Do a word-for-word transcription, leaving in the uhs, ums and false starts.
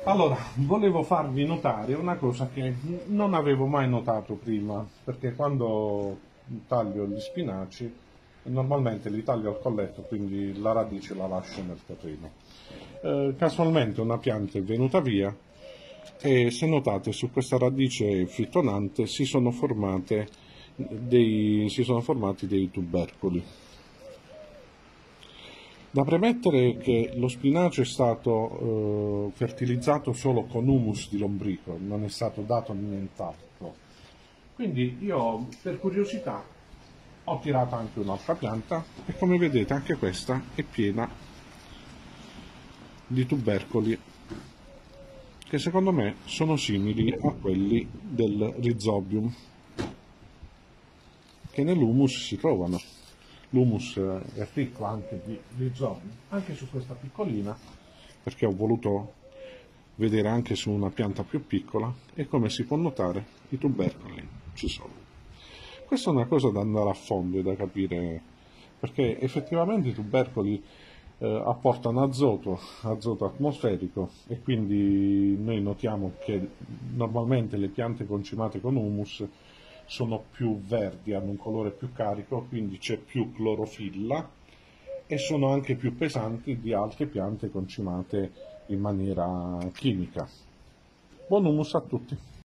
Allora, volevo farvi notare una cosa che non avevo mai notato prima, perché quando taglio gli spinaci, normalmente li taglio al colletto, quindi la radice la lascio nel terreno. Eh, casualmente una pianta è venuta via e se notate su questa radice fittonante si sono formate dei, si sono formati dei tubercoli. Da premettere che lo spinacio è stato eh, fertilizzato solo con humus di lombrico, non è stato dato nient'altro. Quindi io per curiosità ho tirato anche un'altra pianta e come vedete anche questa è piena di tubercoli che secondo me sono simili a quelli del rhizobium che nell'humus si trovano. L'humus è ricco anche di rhizobium, anche su questa piccolina, perché ho voluto vedere anche su una pianta più piccola e come si può notare i tubercoli ci sono. Questa è una cosa da andare a fondo e da capire, perché effettivamente i tubercoli eh, apportano azoto, azoto atmosferico e quindi noi notiamo che normalmente le piante concimate con humus sono più verdi, hanno un colore più carico, quindi c'è più clorofilla e sono anche più pesanti di altre piante concimate in maniera chimica. Buon humus a tutti!